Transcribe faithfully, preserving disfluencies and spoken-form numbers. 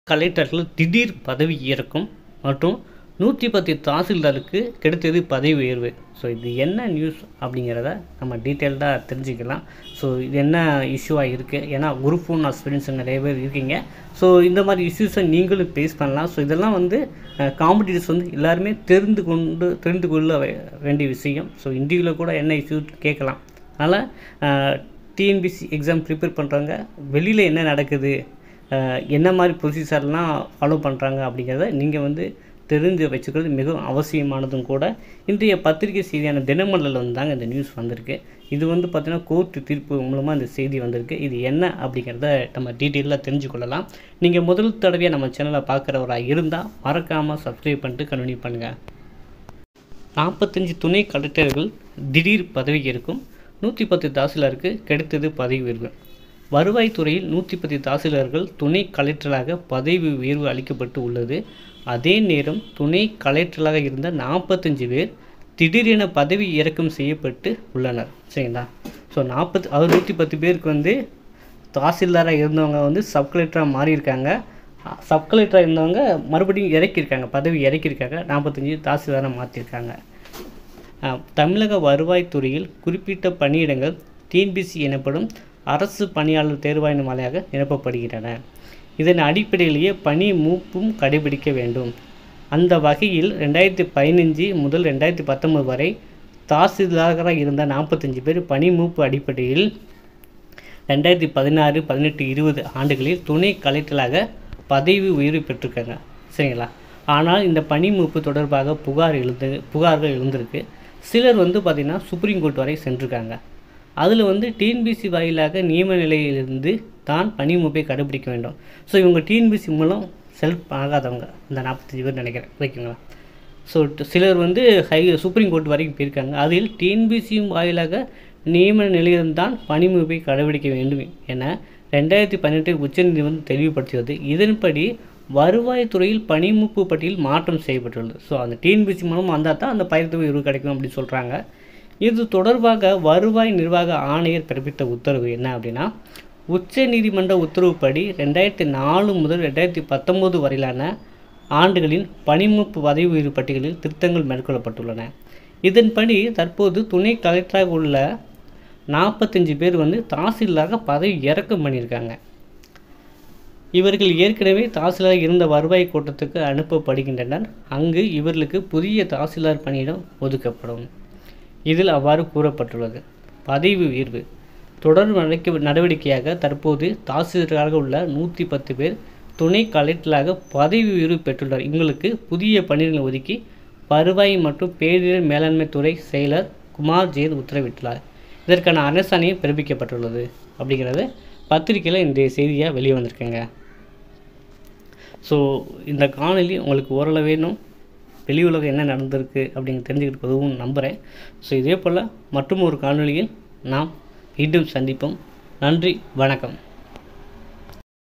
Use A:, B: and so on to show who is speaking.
A: கலெக்டர்கள் திடீர் பதவி இறக்கம் மற்றும் நூற்றி பத்து தாசில்தாருக்கு கிடைத்தது பதவி உயர்வு. ஸோ இது என்ன நியூஸ் அப்படிங்கிறத நம்ம டீட்டெயில்டாக தெரிஞ்சுக்கலாம். ஸோ இது என்ன இஷ்யூவாக இருக்குது, ஏன்னா குரூப் ஒன் ஆஸ்பிரன்ஸ் நிறைய பேர் இருக்கீங்க. ஸோ இந்த மாதிரி இஷ்யூஸை நீங்களும் ஃபேஸ் பண்ணலாம். ஸோ இதெல்லாம் வந்து காம்படிட்டர்ஸ் வந்து எல்லாருமே தெரிந்து கொண்டு தெரிந்து கொள்ள வேண்டிய விஷயம். ஸோ இந்தியாவில் கூட என்ன இஷ்யூ கேட்கலாம். அதனால் டிஎன்பிசி எக்ஸாம் ப்ரிப்பேர் பண்ணுறாங்க, வெளியில் என்ன நடக்குது, என்ன மாதிரி ப்ரொசீஜர்லாம் ஃபாலோ பண்ணுறாங்க அப்படிங்கிறத நீங்கள் வந்து தெரிஞ்சு வச்சுக்கிறது மிகவும் அவசியமானதும் கூட. இன்றைய பத்திரிகை செய்தியான தினமலரில் வந்து தாங்க இந்த நியூஸ் வந்திருக்கு. இது வந்து பார்த்திங்கன்னா கோர்ட்டு தீர்ப்பு மூலமாக இந்த செய்தி வந்திருக்கு. இது என்ன அப்படிங்கிறத நம்ம டீட்டெயிலாக தெரிஞ்சுக்கொள்ளலாம். நீங்கள் முதல் தடவையாக நம்ம சேனலை பார்க்குறவராக இருந்தால் மறக்காமல் சப்ஸ்கிரைப் பண்ணிட்டு கண்டினியூ பண்ணுங்கள். நாற்பத்தஞ்சு துணை கலெக்டர்கள் திடீர் பதவி இருக்கும், நூற்றி பத்து தாசில்தாருக்கு கிடைத்தது பதவி உயர்வு. வருவாய்த்துறையில் நூற்றி பத்து தாசில்தார்கள் துணை கலெக்டராக பதவி உயர்வு அளிக்கப்பட்டு உள்ளது. அதே நேரம் துணை கலெக்டராக இருந்த நாற்பத்தஞ்சு பேர் திடீரென பதவி இறக்கம் செய்யப்பட்டு உள்ளனர். சரிங்களா? ஸோ நாற்பத்தி அது நூற்றி பத்து பேருக்கு வந்து தாசில்தாராக இருந்தவங்க வந்து சப் கலெக்டராக மாறியிருக்காங்க. சப் கலெக்டராக இருந்தவங்க மறுபடியும் இறக்கியிருக்காங்க, பதவி இறக்கியிருக்காங்க. நாற்பத்தஞ்சு தாசில்தாராக மாற்றிருக்காங்க. தமிழக வருவாய்த்துறையில் குறிப்பிட்ட பணியிடங்கள் டிஎன்பிசி எனப்படும் அரசு பணியாளர் தேர்வாணையம் வாயிலாக நிரப்பப்படுகின்றன. இதன் அடிப்படையிலேயே பணி மூப்பும் கடைபிடிக்க வேண்டும். அந்த வகையில் ரெண்டாயிரத்தி பதினஞ்சு முதல் ரெண்டாயிரத்தி பத்தொன்பது வரை தாசில்தாராக இருந்த நாற்பத்தஞ்சு பேர் பணி மூப்பு அடிப்படையில் ரெண்டாயிரத்தி பதினாறு பதினெட்டு இருபது ஆண்டுகளில் துணை கலெக்டராக பதவி உயர்வு பெற்றிருக்காங்க. சரிங்களா? ஆனால் இந்த பணி மூப்பு தொடர்பாக புகார் எழுந்து புகார்கள் எழுந்திருக்கு. சிலர் வந்து பார்த்திங்கன்னா சுப்ரீம் கோர்ட் வரை சென்றிருக்காங்க. அதில் வந்து டிஎன்பிசி வாயிலாக நியமன நிலையிலிருந்து தான் பணி மூப்பை கடைபிடிக்க வேண்டும். ஸோ இவங்க டிஎன்பிசி மூலம் செலக்ட் ஆகாதவங்க இந்த நாற்பத்தஞ்சு பேர் நினைக்கிறேன், ஓகேங்களா? ஸோ சிலர் வந்து ஹை சுப்ரீம் கோர்ட் வரைக்கும் போயிருக்காங்க. அதில் டிஎன்பிசி வாயிலாக நியமன நிலையிலிருந்து தான் பணி மூப்பை கடைபிடிக்க வேண்டும் என ரெண்டாயிரத்தி பதினெட்டில் உச்சநீதிமன்றம் தெளிவுபடுத்தியது. இதன்படி வருவாய்த்துறையில் பணிமூப்பு பட்டியல் மாற்றம் செய்யப்பட்டுள்ளது. ஸோ அந்த டிஎன்பிசி மூலம் வந்தால் தான் அந்த பயிர்த்தொகை உயர்வு கிடைக்கும் அப்படின்னு சொல்கிறாங்க. இது தொடர்பாக வருவாய் நிர்வாக ஆணையர் பிறப்பித்த உத்தரவு என்ன அப்படின்னா, உச்ச நீதிமன்ற உத்தரவுப்படி ரெண்டாயிரத்தி நாலு முதல் ரெண்டாயிரத்தி பத்தொம்போது வரையிலான ஆண்டுகளின் பணிமூப்பு பதவி உயர்வு பட்டியலில் திருத்தங்கள் மேற்கொள்ளப்பட்டுள்ளன. இதன்படி தற்போது துணை கலெக்டராக உள்ள நாற்பத்தஞ்சு பேர் வந்து தாசில்தாராக பதவி இறக்கம் பண்ணியிருக்காங்க. இவர்கள் ஏற்கனவே தாசில்தாராக இருந்த வருவாய் கோட்டத்துக்கு அனுப்பப்படுகின்றனர். அங்கு இவர்களுக்கு புதிய தாசில்தார் பணியிடம் ஒதுக்கப்படும். இதில் அவ்வாறு கூறப்பட்டுள்ளது. பதவி உயர்வு தொடர் நடவடிக்கையாக தற்போது தாசில்தாராக உள்ள நூற்றி பத்து பேர் துணை கலெக்டராக பதவி உயர்வு பெற்றுள்ளனர். இவங்களுக்கு புதிய பணியிடங்களை ஒதுக்கி வருவாய் மற்றும் பேரிடர் மேலாண்மை துறை செயலர் குமார் ஜெயின் உத்தரவிட்டுள்ளார். இதற்கான அரசாணையும் பிறப்பிக்கப்பட்டுள்ளது அப்படிங்கிறது பத்திரிகையில் இந்த செய்தியாக வெளியே வந்திருக்குங்க. ஸோ இந்த காணொலி உங்களுக்கு ஓரளவு வேணும், வெளி உலகம் என்ன நடந்திருக்கு அப்படிங்க தெரிஞ்சுக்கிட்டு உதவும் நம்புகிறேன். ஸோ இதே போல் மற்றும் ஒரு காணொலியில் நாம் மீண்டும் சந்திப்போம். நன்றி, வணக்கம்.